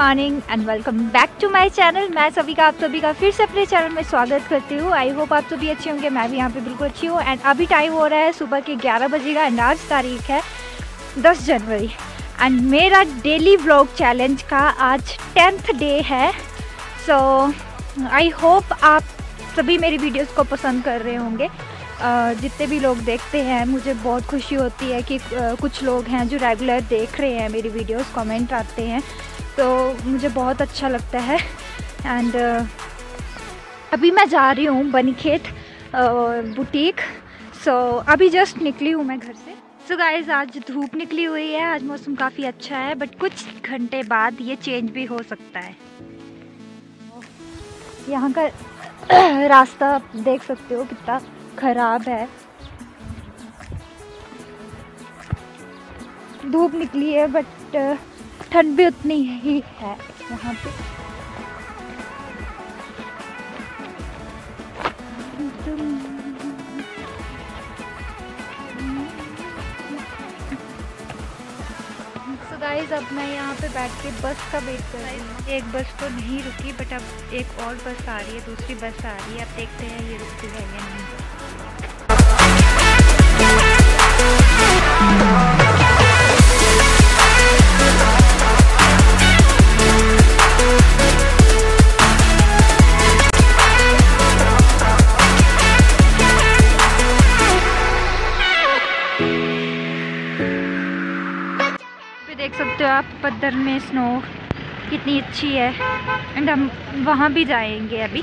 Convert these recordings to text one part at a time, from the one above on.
Morning and welcome back to my channel. मैं सविका आप सभी का फिर से अपने चैनल में स्वागत करती हूँ। आई होप आप सभी अच्छे होंगे। मैं भी यहाँ पे बिल्कुल अच्छी हूँ। एंड अभी टाइम हो रहा है सुबह के 11 बजे का एंड आज तारीख है 10 जनवरी एंड मेरा डेली व्लॉग चैलेंज का आज 10th डे है। सो आई होप आप सभी मेरी वीडियोस को पसंद कर रहे होंगे। जितने भी लोग देखते हैं मुझे बहुत खुशी होती है कि कुछ लोग हैं जो रेगुलर देख रहे हैं मेरी वीडियोस, कमेंट आते हैं तो मुझे बहुत अच्छा लगता है। एंड अभी मैं जा रही हूँ बनीखेत बुटीक। सो अभी जस्ट निकली हूँ मैं घर से। सो गाइस आज धूप निकली हुई है, आज मौसम काफ़ी अच्छा है बट कुछ घंटे बाद ये चेंज भी हो सकता है। यहाँ का रास्ता आप देख सकते हो कितना खराब है। धूप निकली है बट ठंड भी उतनी ही है यहाँ पे। So guys, अब मैं यहाँ पे बैठ के बस का वेट कर रही हूँ। एक बस तो नहीं रुकी बट अब एक और बस आ रही है, दूसरी बस आ रही है। अब देखते हैं ये रुकती है या नहीं। देख सकते हो आप पत्थर में स्नो कितनी अच्छी है एंड हम वहाँ भी जाएंगे अभी।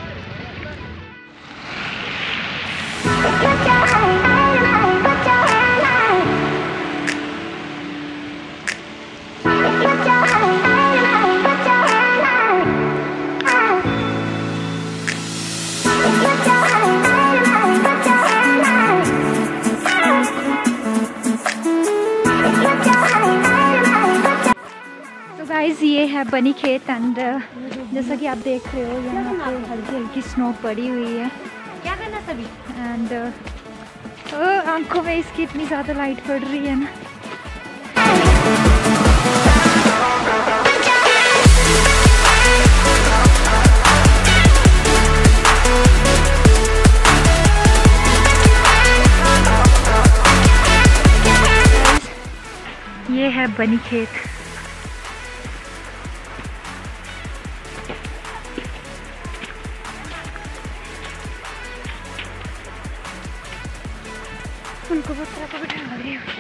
गाइस ये है बनीखेत एंड जैसा कि आप देख रहे हो यहाँ पे हल्की हल्की स्नो पड़ी हुई है। क्या करना सभी एंड आंखों में इसकी इतनी ज़्यादा लाइट पड़ रही है ना। ये है बनीखेत। उनको पत्थर को बिठा रही हूँ।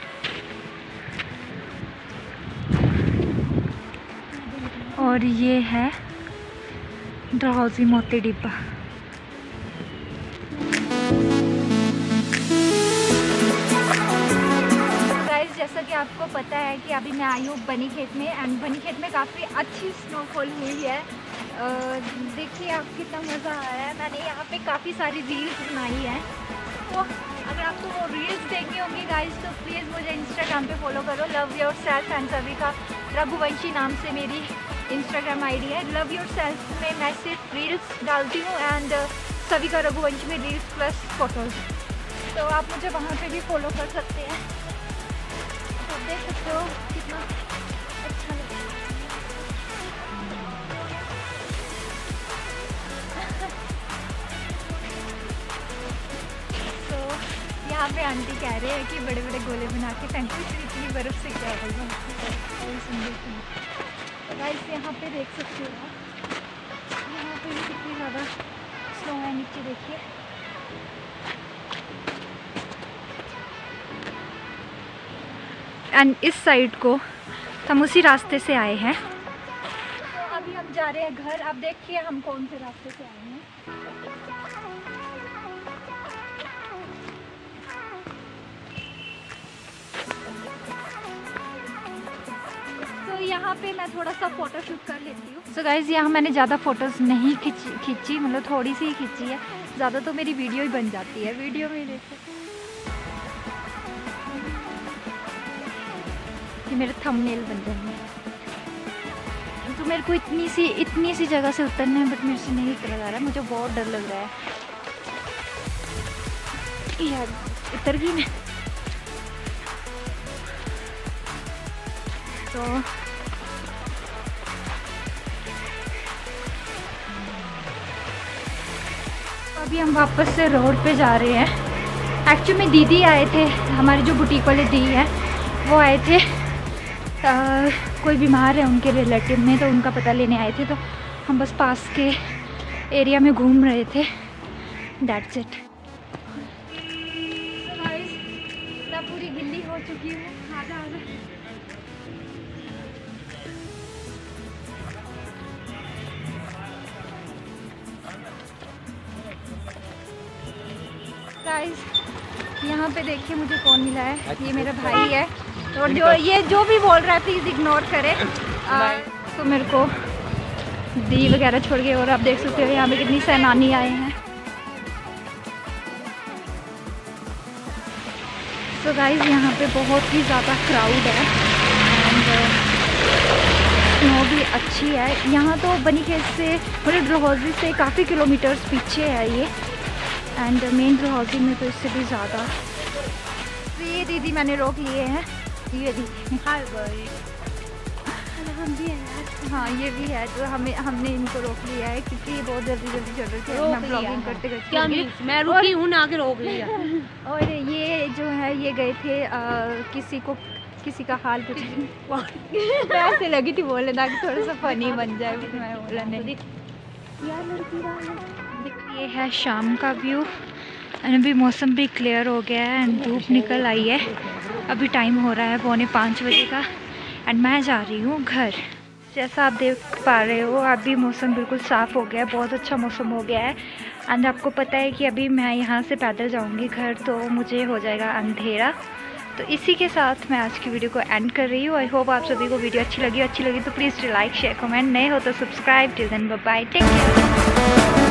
और ये है डलहौजी मोती डिब्बा। गाइस जैसा कि आपको पता है कि अभी मैं आई हूँ बनीखेत में एंड बनीखेत में काफ़ी अच्छी स्नोफॉल हुई है। देखिए आप कितना मज़ा आया है। मैंने यहाँ पे काफ़ी सारी रील्स बनाई है तो अगर आपको वो रील्स देखनी होंगी गाइस तो प्लीज़ मुझे इंस्टाग्राम पे फॉलो करो। Love yourself and Savika Raghuvanshi नाम से मेरी इंस्टाग्राम आईडी है। लव योर सेल्फ में मैं सिर्फ रील्स डालती हूँ एंड सविका रघुवंशी में रील्स प्लस फोटोज़। तो आप मुझे वहाँ पे भी फॉलो कर सकते हैं। तो देख सकते हो कितना अच्छा लगता है। यहाँ पे आंटी कह रहे हैं कि बड़े बड़े गोले बना के फेंको, इतनी बर्फ़ से क्या होगा। गाइस यहाँ पे देख सकते हो आप, यहाँ पे भी कितनी ज़्यादा स्नो है। नीचे देखिए एंड इस साइड को हम उसी रास्ते से आए हैं। तो अभी हम जा रहे हैं घर। आप देखिए हम कौन से रास्ते से आए हैं। यहाँ पे मैं थोड़ा सा फ़ोटो शूट कर लेती हूँ। सो गाइज़ यहाँ मैंने ज़्यादा फ़ोटोज़ नहीं खींची मतलब थोड़ी सी ही खींची है। ज़्यादा तो मेरी वीडियो ही बन जाती है। वीडियो में देखो ये मेरे थंबनेल बन जाएंगे। तो मेरे को इतनी सी जगह से उतरना है बट मेरे से नहीं उतरा जा रहा है। मुझे बहुत डर लग रहा है यार। उतर गई मैं तो अभी हम वापस से रोड पे जा रहे हैं। एक्चुअली में दीदी आए थे, हमारे जो बुटीक वाले दी है वो आए थे, कोई बीमार है उनके रिलेटिव में, तो उनका पता लेने आए थे। तो हम बस पास के एरिया में घूम रहे थे, दैट्स इट। पूरी गिल्ली हो चुकी हूँ, आजा आजा। गाइस यहाँ पे देखिए मुझे कौन मिला है, ये मेरा भाई है। और जो भी बोल रहा है प्लीज़ इग्नोर करें। तो मेरे को दी वगैरह छोड़ के, और आप देख सकते हो यहाँ पे कितनी सैलानी आए हैं। तो गाइस यहाँ पे बहुत ही ज़्यादा क्राउड है एंड स्नो भी अच्छी है। यहाँ तो बनीखेत से मतलब डलहौजी से काफ़ी किलोमीटर्स पीछे है ये, एंड मेन डलहौजी में तो इससे भी ज़्यादा। तो ये दीदी मैंने रोक लिए हैं, ये दीदी हाय भाई, हाँ ये भी है। तो हमने इनको रोक लिया है क्योंकि ये बहुत जल्दी चल रहे थे, मैं ब्लॉगिंग करते करते क्या मैं रुकी हूँ ना के रोक लिया। और ये जो है ये गए थे किसी का हाल पूछने, ऐसे लगी थी बोलने ताकि थोड़ा सा फनी बन जाए, मैं बोला नहीं। ये है शाम का व्यू एंड अभी मौसम भी क्लियर हो गया है एंड धूप निकल आई है। अभी टाइम हो रहा है 4:45 बजे का एंड मैं जा रही हूँ घर। जैसा आप देख पा रहे हो अभी मौसम बिल्कुल साफ़ हो गया है, बहुत अच्छा मौसम हो गया है। एंड आपको पता है कि अभी मैं यहाँ से पैदल जाऊँगी घर, तो मुझे हो जाएगा अंधेरा। तो इसी के साथ मैं आज की वीडियो को एंड कर रही हूँ। आई होप आप सभी को वीडियो अच्छी लगी तो प्लीज़ लाइक शेयर कमेंट, नए हो तो subscribe. Till then bye bye, take care.